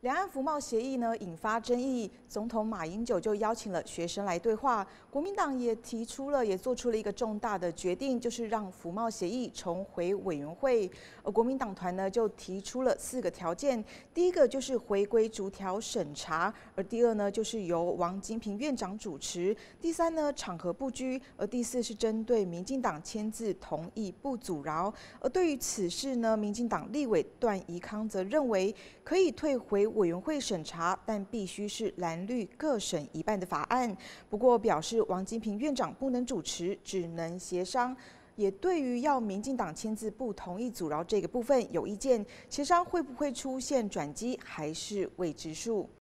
两岸服贸协议呢引发争议，总统马英九就邀请了学生来对话。国民党也做出了一个重大的决定，就是让服贸协议重回委员会。而国民党团呢就提出了4个条件，第一个就是回归逐条审查，而第二呢就是由王金平院长主持，第三呢场合不拘，而第四是针对民进党签字同意不阻挠。而对于此事呢，民进党立委段宜康则认为可以退回委员会审查，但必须是蓝绿各审一半的法案。不过表示王金平院长不能主持，只能协商。也对于要民进党签字不同意阻挠这个部分有意见，协商会不会出现转机还是未知数。